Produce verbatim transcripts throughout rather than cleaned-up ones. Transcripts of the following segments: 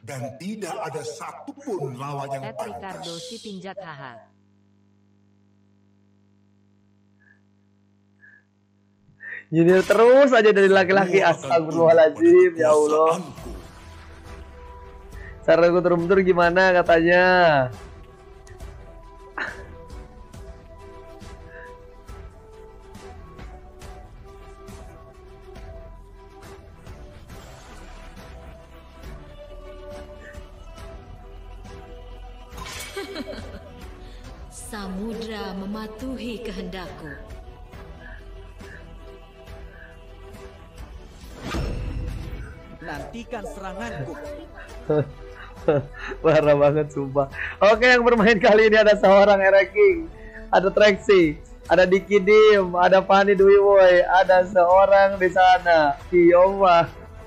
Dan tidak ada satupun lawan yang Ed Ricardo pantas. si Pinjat haha. Junior terus aja dari laki-laki. Astagfirullahaladzim, ya Allah. Cara gue terbentur gimana katanya? Samudra mematuhi kehendakku. Nantikan seranganku. Parah banget sumpah. Oke, yang bermain kali ini ada seorang Era King, ada Trexi, ada Diki Dim, ada Fanny Dwi Boy, ada seorang di sana Kiyoma.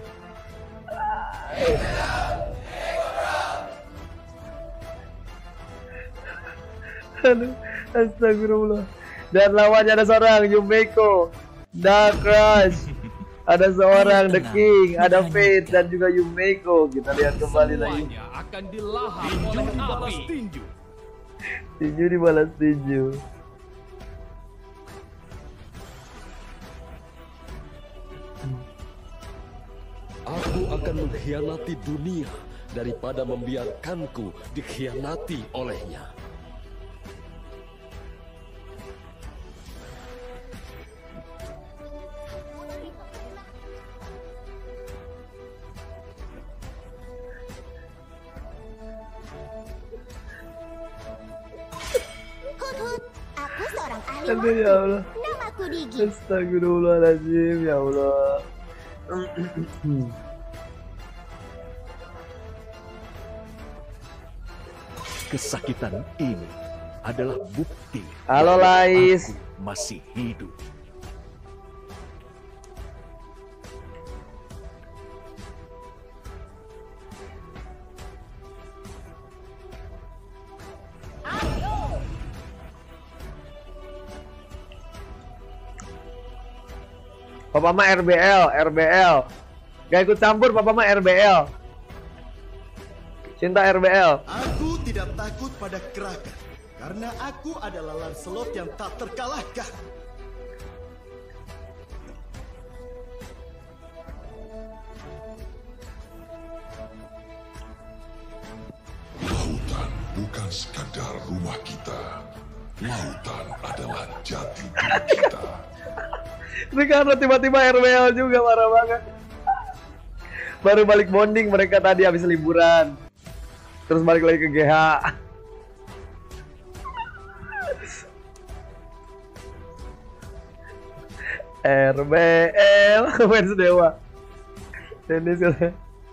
Aduh, astagfirullah. Dan lawannya ada seorang Yumeko, Dark Rush, ada seorang The King, ada Fate dan juga Yumeko. Kita lihat kembali lagi. Semuanya akan dilahap oleh api. Tinju. Tinju dibalas tinju. Aku akan mengkhianati dunia daripada membiarkanku dikhianati olehnya. Aku seorang ahli Aduh, ya Allah. Namaku Digi. Astagfirullahaladzim, ya Allah. Kesakitan ini adalah bukti Halo, bahwa Lais. aku masih hidup. Papa mah R B L, R B L. Gak ikut campur, Papa mah R B L. Cinta R B L. Aku tidak takut pada Kraken, karena aku adalah Lancelot yang tak terkalahkan. Lautan bukan sekadar rumah kita. Lautan adalah jati diri kita. Ricardo tiba-tiba R B L juga, marah banget. Baru balik bonding mereka tadi habis liburan. Terus balik lagi ke G H. R B L fans dewa. Dennis katanya.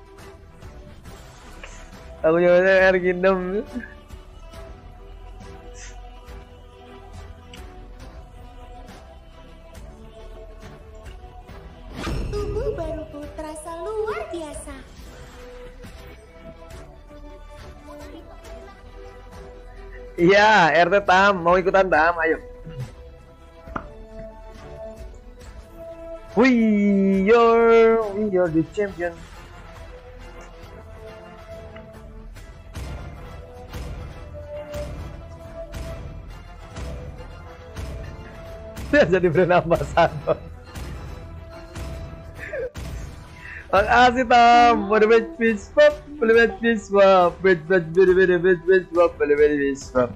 Aku nyamanya R Kingdom. Tubuh baruku terasa luar biasa. Iya, R T Tam mau ikutan Tam, ayo. We are, we are the champion. Dia jadi brand ambassador. Makasih Tam, boleh bet fish pop, boleh bet fish pop, bet bet bet bet bet bet pop, boleh bet fish pop.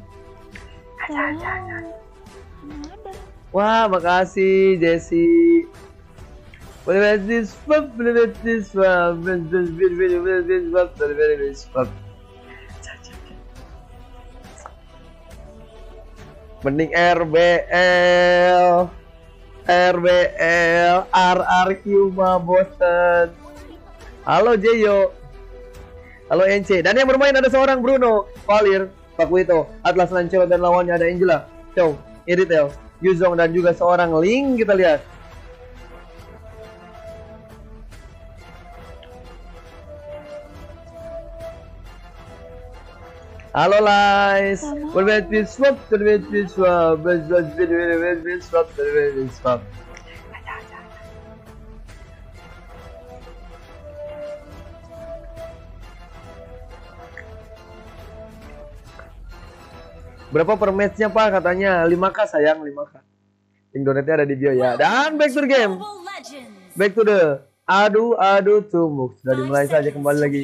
Wah, makasih Jesse. Boleh bet fish pop, boleh bet fish pop, bet bet bet bet bet fish pop, boleh bet fish pop. Mending R B L, R B L, R R Q mah bosen. Halo Jeyo, halo N C. Dan yang bermain ada seorang Bruno, Valir, Pakuito, Atlas Lancelot dan lawannya ada Angela, Chow, Iritel, Yuzong dan juga seorang Ling. Kita lihat. Halo Lais, berbeda di swap, berbeda di swap, berbeda di swap, berbeda di swap. Berapa per matchnya Pak? Katanya lima K sayang, lima K. Link donate-nya ada di bio ya. Dan back to the game. Back to the adu adu tumbuk. Sudah dimulai saja kembali lagi.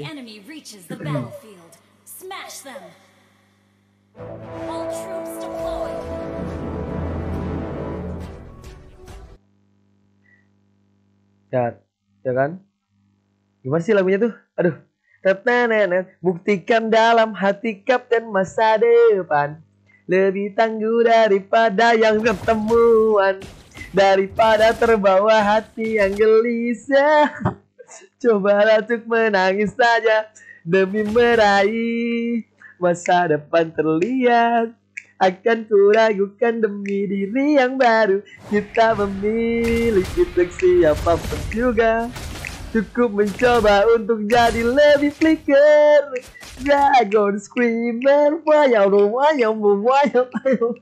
Ya, ya kan? Gimana sih lagunya tuh? Aduh. Tetenenet, buktikan dalam hati kapten masa depan lebih tangguh daripada yang ketemuan, daripada terbawa hati yang gelisah. Cobalah untuk menangis saja demi meraih masa depan terlihat. Akan kuragukan demi diri yang baru. Kita memiliki untuk siapapun juga. Cukup mencoba untuk jadi lebih flicker. Dragon Screamer, wayang wayang wayang wayang.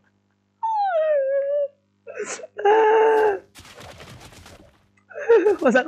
Masa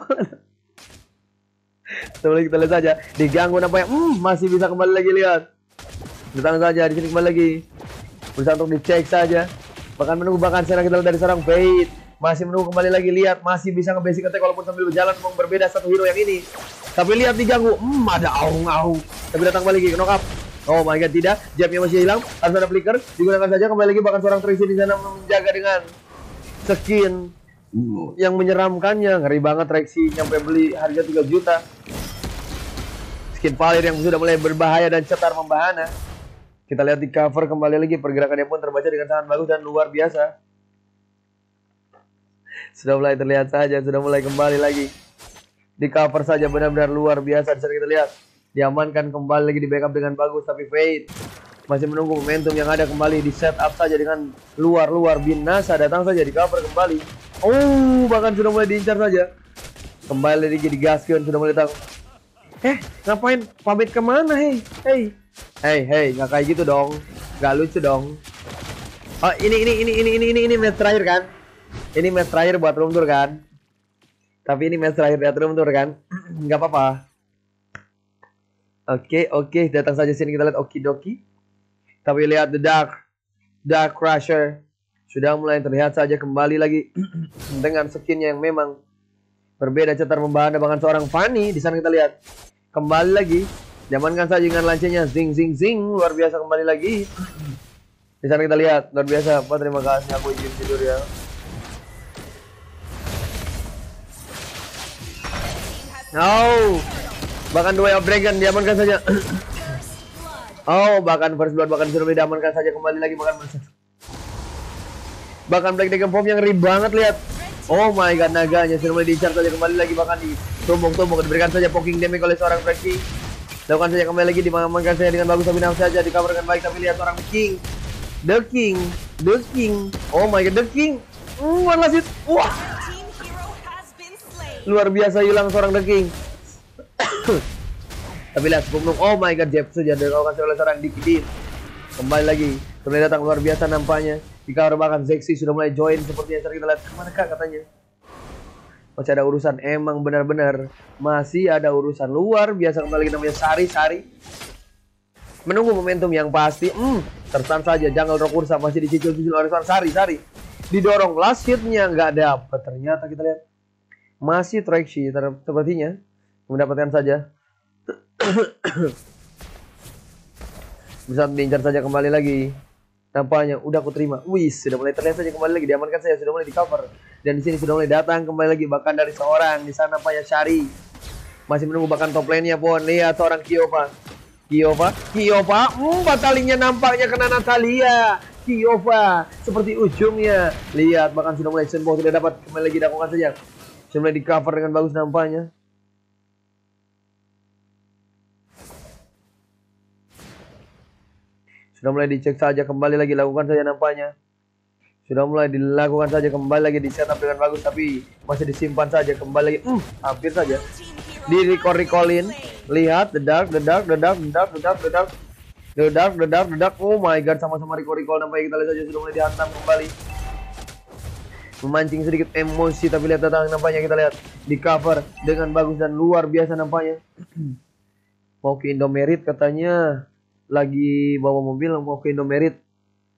coba kita lihat saja. Diganggu nampaknya. Hmm, masih bisa kembali lagi lihat. Datang saja di sini kembali lagi. Berusaha untuk dicek saja. Bahkan menunggu bahkan sekarang kita lihat dari seorang Fate. Masih menunggu kembali lagi, lihat masih bisa nge-basic attack walaupun sambil berjalan memang berbeda satu hero yang ini. Tapi lihat diganggu, hmm ada aung-aung. Tapi datang kembali lagi, knock up. Oh my god, tidak, jabnya masih hilang, harus ada flicker, digunakan saja kembali lagi. Bahkan seorang Tracy di sana menjaga dengan skin yang menyeramkannya. Ngeri banget Tracy, nyampe beli harga tiga juta. Skin Valir yang sudah mulai berbahaya dan cetar membahana. Kita lihat di cover kembali lagi, pergerakannya pun terbaca dengan sangat bagus dan luar biasa. Sudah mulai terlihat saja, sudah mulai kembali lagi. Di cover saja benar-benar luar biasa. Bisa kita lihat, diamankan kembali lagi, di backup dengan bagus. Tapi Fate masih menunggu momentum yang ada kembali. Di setup saja dengan luar-luar. Binasa datang saja di cover kembali. Oh, bahkan sudah mulai diincar saja. Kembali lagi digaskan, sudah mulai datang. Eh, ngapain? Pamit kemana, hei? Hei, hei, hei, nggak kayak gitu dong. Nggak lucu dong. Oh, ini, ini, ini, ini, ini, ini, ini match terakhir kan? Ini match terakhir buat room tour kan? Tapi ini match terakhir buat room tour kan? Nggak apa-apa. Oke, oke. Datang saja sini kita lihat okidoki. Tapi lihat the Dark. Dark Crusher. Sudah mulai terlihat saja kembali lagi. Dengan skinnya yang memang berbeda cetar membahana. Bahkan seorang Fanny. Di sana kita lihat. Kembali lagi. Diamankan saja dengan lancenya. Zing, zing, zing. Luar biasa kembali lagi. Di sana kita lihat. Luar biasa. Pak, terima kasih. Aku izin tidur ya. Oh, bahkan dua of Dragon diamankan saja. Oh, bahkan first blood bahkan sudah diamankan saja kembali lagi. Bahkan bahkan Black Dragon Form yang ngeri banget lihat. Oh my god, naganya sudah mulai diincar saja kembali lagi. Bahkan ditumbuk-tumbuk, diberikan saja poking damage oleh seorang Black King. Lakukan saja kembali lagi, diamankan saja dengan bagus. Tapi saja di cover dengan baik. Tapi lihat seorang King, The King, The King. Oh my god, The King. Hmm, one last hit. Wah, luar biasa hilang seorang The King. Tapi lihat sebelum, oh my god, Jeff saja dilakukan oleh seorang Dikidin. Kembali lagi, kembali datang luar biasa nampaknya. Di cover bahkan Zexy sudah mulai join sepertinya. Kita lihat kemana kak katanya. Masih ada urusan, emang benar-benar masih ada urusan luar biasa. Kembali lagi namanya Sari Sari. Menunggu momentum yang pasti. Hmm, tersan saja Jungle Rock Ursa masih dicicil-cicil oleh seorang Sari Sari. Didorong last hitnya nggak dapet. Ternyata kita lihat masih Traxi sepertinya mendapatkan saja. Bisa diincar saja kembali lagi. Nampaknya udah aku terima. Wih, sudah mulai terlihat saja kembali lagi. Diamankan saya, sudah mulai di cover. Dan di sini sudah mulai datang kembali lagi. Bahkan dari seorang di sana nampaknya Shari. Masih menunggu bahkan top lane-nya pun. Lihat seorang Kyova. Kyova, Kyova. Hmm, batalinya nampaknya kena Natalia. Kyova seperti ujungnya. Lihat bahkan sudah mulai sembuh, tidak dapat kembali lagi dilakukan saja. Sudah mulai di cover dengan bagus nampaknya. Sudah mulai dicek saja kembali lagi, lakukan saja nampaknya. Sudah mulai dilakukan saja kembali lagi, di setup dengan bagus. Tapi masih disimpan saja kembali lagi. Hmm, hampir saja di recall recallin. Lihat the dark, the dark, the dark, the dark, the dark, the dark, the dark, the dark, the dark. Oh my god, sama-sama recall recall nampaknya. Kita lihat saja sudah mulai dihantam kembali. Memancing sedikit emosi, tapi lihat datang nampaknya. Kita lihat di cover dengan bagus dan luar biasa nampaknya. Mau ke Indomerit katanya, lagi bawa mobil mau ke Indomerit.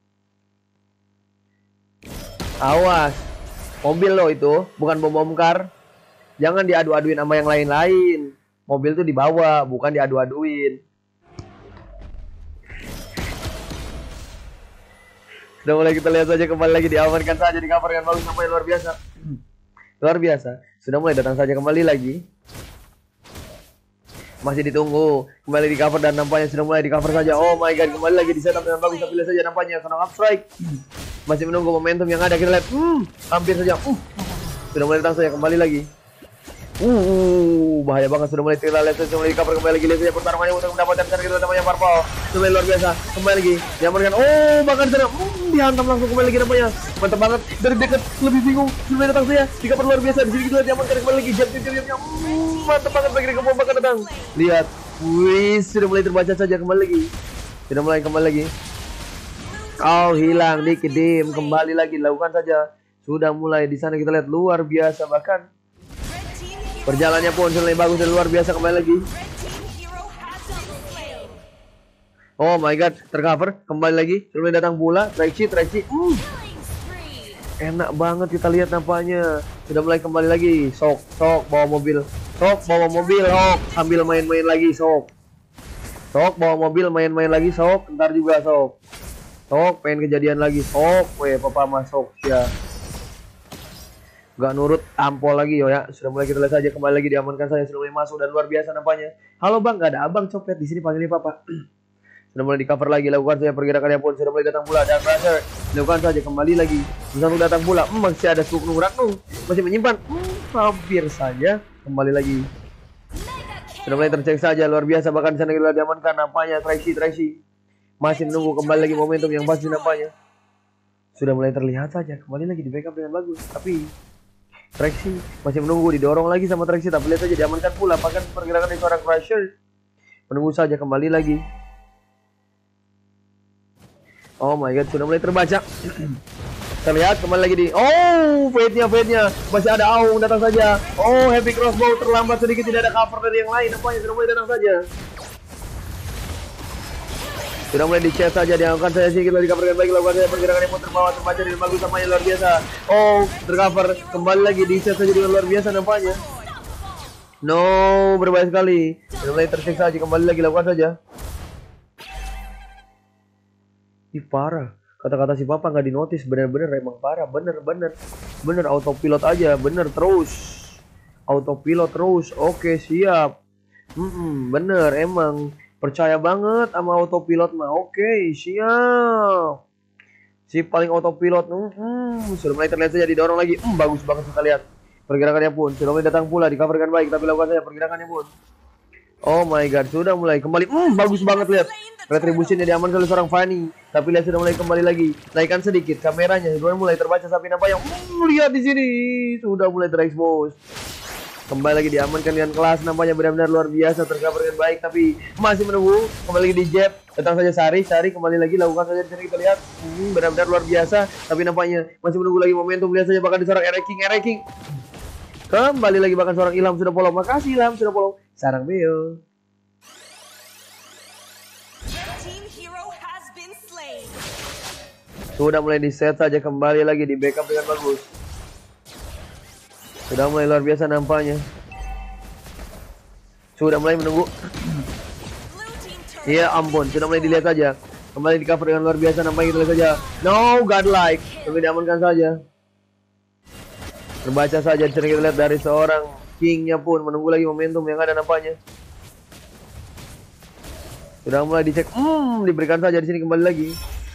Awas. Mobil loh itu, bukan bom bom kar. Jangan diadu-aduin sama yang lain-lain. Mobil tuh dibawa, bukan diadu-aduin. Sudah mulai kita lihat saja, kembali lagi diamankan saja, di cover dengan bagus sampai luar biasa. Luar biasa. Sudah mulai datang saja kembali lagi. Masih ditunggu, kembali di cover dan nampaknya sudah mulai di cover saja. Oh my god, kembali lagi di setup dengan bagus, tapi lihat saja nampaknya Sonong up strike. Masih menunggu momentum yang ada, kita lihat. Hmm, hampir saja. Uh, sudah mulai datang saja kembali lagi. Uh, bahaya banget, sudah mulai kita lihat saja, mulai di cover kembali lagi, lihat saja pertarungannya untuk mendapatkan cara kita namanya Purple. Sudah luar biasa, kembali lagi. Diamankan. Oh, bahkan sana hmm, dihantam langsung kembali lagi nampaknya. Mantap banget, dari dekat lebih bingung. Sudah datang saja, di cover luar biasa. Di sini kita diamankan kembali lagi. Jam jam jamnya. Hmm, mantap banget, bagi kebom bakal datang. Lihat, wih, sudah mulai terbaca saja kembali lagi. Sudah mulai kembali lagi. Oh, hilang dikit dim, kembali lagi lakukan saja. Sudah mulai di sana kita lihat luar biasa, bahkan perjalanannya pun sudah bagus dan luar biasa kembali lagi. Oh my god, tercover kembali lagi. Sudah datang pula, Trixie, Trixie. Uh. Enak banget kita lihat nampaknya. Sudah mulai kembali lagi. Sok, sok bawa mobil. Sok bawa mobil, sok sambil main-main lagi, sok. Sok bawa mobil main-main lagi, sok. Ntar juga sok. Sok pengen kejadian lagi, sok. Weh, papa masuk ya. Gak nurut, ampol lagi yo ya. Sudah mulai kita lihat saja, kembali lagi diamankan saya, sudah mulai masuk dan luar biasa nampaknya. Halo bang, gak ada abang copet di sini, panggilnya papa. Sudah mulai di cover lagi, lakukan saja pergerakannya pun. Sudah mulai datang pula dan Razer, lakukan saja kembali lagi. Langsung datang pula, hmm, masih ada Suknu Ratnu, masih menyimpan, hmm, hampir saja kembali lagi. Sudah mulai tercek saja, luar biasa, bahkan di sana kita diamankan nampaknya. Tracy, Tracy masih menunggu kembali lagi momentum yang pasti nampaknya. Sudah mulai terlihat saja, kembali lagi di backup dengan bagus, tapi Tracy masih menunggu, didorong lagi sama Tracy, tapi lihat saja diamankan pula. Bahkan pergerakan dari seorang Crusher menunggu saja kembali lagi. Oh my god, sudah mulai terbaca. Terlihat kembali lagi di oh, fade-nya, fade-nya masih ada Aung datang saja. Oh, Heavy Crossbow terlambat sedikit, tidak ada cover dari yang lain. Nampaknya sudah mulai datang saja. Sudah mulai di chat saja, diangkat saya sih, kita di cover dengan baik, lakukan saja pergerakan yang muter bawah, terbaca dengan bagus sama yang luar biasa. Oh, tercover kembali lagi di chat saja dengan luar biasa nampaknya. No, berbahaya sekali. Sudah mulai tersiksa saja, kembali lagi lakukan saja. Ih, parah. Kata-kata si papa nggak dinotis, bener-bener emang parah, bener-bener. Bener autopilot aja, bener terus. Autopilot terus. Oke, siap. Hmm, bener emang. Percaya banget sama autopilot mah. Oke, siap. Si paling autopilot. Hmm, sudah mulai terlihat saja, didorong lagi. Hmm, bagus banget kita lihat. Pergerakannya pun sudah mulai datang pula, di cover dengan baik, tapi lakukan saja pergerakannya pun. Oh my god, sudah mulai kembali. Hmm, bagus banget lihat. Retribusinya diamankan oleh seorang Fanny, tapi lihat sudah mulai kembali lagi. Naikkan sedikit kameranya, sudah mulai terbaca sapi nampaknya. Hmm, lihat di sini sudah mulai terekspos. Kembali lagi diamankan dengan kelas, nampaknya benar-benar luar biasa, tercover dengan baik, tapi masih menunggu. Kembali lagi di jab, datang saja Sari, Sari kembali lagi, lakukan saja di sini kita lihat. Hmm, benar-benar luar biasa, tapi nampaknya masih menunggu lagi momentum. Lihat saja bahkan di seorang Ere King, Ere King. Kembali lagi bahkan seorang Ilham sudah follow. Makasih Ilham sudah follow. Sarang Beo. Sudah mulai di set saja, kembali lagi di backup dengan bagus. Sudah mulai luar biasa nampaknya. Sudah mulai menunggu. Ya ampun, sudah mulai dilihat saja. Kembali di cover dengan luar biasa nampaknya, kita lihat saja. No, godlike. Tapi diamankan saja. Terbaca saja, di sini kita lihat dari seorang Kingnya pun menunggu lagi momentum yang ada nampaknya. Sudah mulai dicek. Hmm, diberikan saja di sini kembali lagi.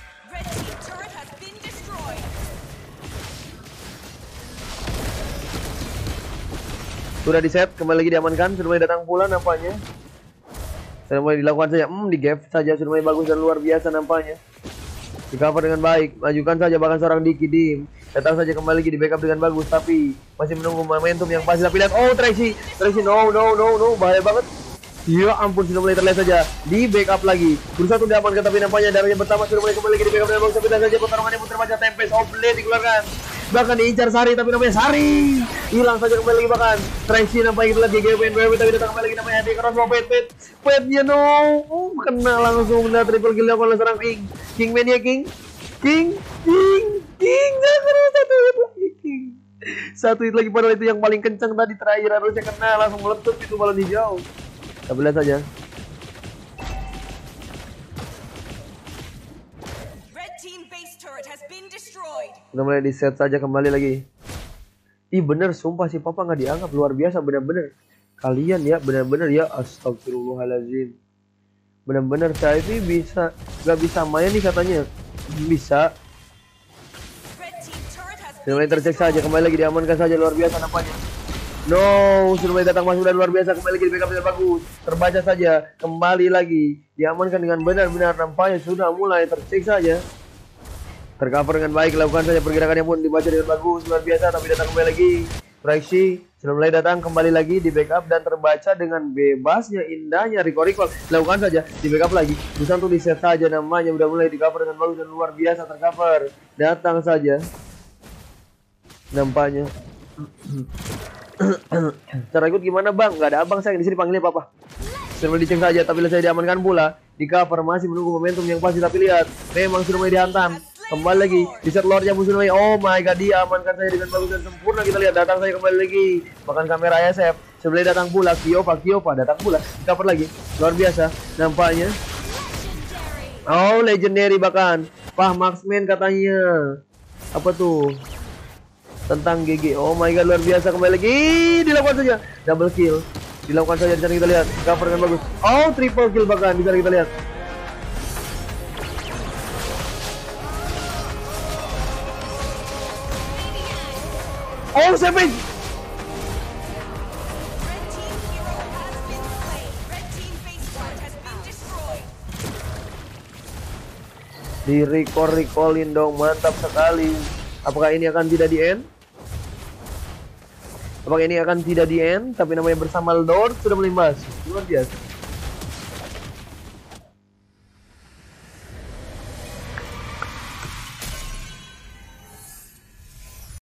Sudah di set, kembali lagi diamankan, sudah mulai datang pula nampaknya. Sudah mulai dilakukan saja, hmm, di gap saja, sudah mulai bagus dan luar biasa nampaknya. Di cover dengan baik, majukan saja bahkan seorang Diki Dim. Datang saja kembali lagi di backup dengan bagus, tapi masih menunggu momentum yang pasti. Tapi lihat, oh Tracy, Tracy, no, no, no, no, bahaya banget. Ya ampun, sudah mulai terlihat saja di backup lagi. Berusaha untuk diamankan, tapi nampaknya darahnya pertama sudah mulai kembali lagi di backup dengan bagus. Tapi lihat saja pertarungannya pun terbaca, Tempest of Blade dikeluarkan. Bahkan diincar Sari, tapi namanya Sari hilang saja kembali lagi bahkan. Tracy nampaknya kita lihat G G W N W, tapi datang kembali lagi namanya Heavy Crossbow, pet pet petnya no, uh, kena langsung, benar triple kill oleh seorang King. King mania King, King, King, King. King, jangan satu hit lagi King. Satu hit lagi padahal itu yang paling kencang tadi terakhir harusnya kena langsung meletup itu balon hijau. Kita lihat saja. Kita mulai di set saja kembali lagi. Ih bener sumpah si Papa nggak dianggap, luar biasa bener-bener. Kalian ya bener-bener ya, astagfirullahaladzim. Bener-bener saya ini bisa nggak bisa main nih katanya. Bisa. Sudah mulai tercek saja, kembali lagi diamankan saja, luar biasa nampaknya. No, sudah mulai datang masuk dan luar biasa, kembali lagi di backup dengan bagus. Terbaca saja, kembali lagi diamankan dengan benar-benar, nampaknya sudah mulai tercek saja. Tercover dengan baik, lakukan saja pergerakannya pun dibaca dengan bagus, luar biasa. Tapi datang kembali lagi, proyeksi sudah mulai datang kembali lagi di backup dan terbaca dengan bebasnya, indahnya recall recall. Lakukan saja di backup lagi, bisa untuk di set saja namanya, sudah mulai di cover dengan bagus dan luar biasa tercover. Datang saja, nampaknya. Cara ikut gimana bang? Gak ada abang saya di sini, panggilnya Papa. Sudah mulai dicek saja, tapi saya diamankan pula. Di cover masih menunggu momentum yang pasti, tapi lihat memang sudah mulai dihantam. Kembali lagi di set lordnya musuh lagi. Oh my god, dia amankan saya dengan bagus dan sempurna. Kita lihat datang saya kembali lagi, bahkan kamera S F sebelum datang pula. Kyopa Kyopa datang pula, cover lagi, luar biasa nampaknya. Oh legendary bahkan Pah marksman katanya. Apa tuh tentang G G. Oh my god, luar biasa, kembali lagi dilakukan saja double kill, dilakukan saja di sana. Kita lihat cover dengan bagus. Oh triple kill bahkan bisa kita lihat. Oh Savage. Di recall recallin dong, mantap sekali. Apakah ini akan tidak di end? Apakah ini akan tidak di end? Tapi namanya bersama Lord sudah mulai masuk, luar biasa.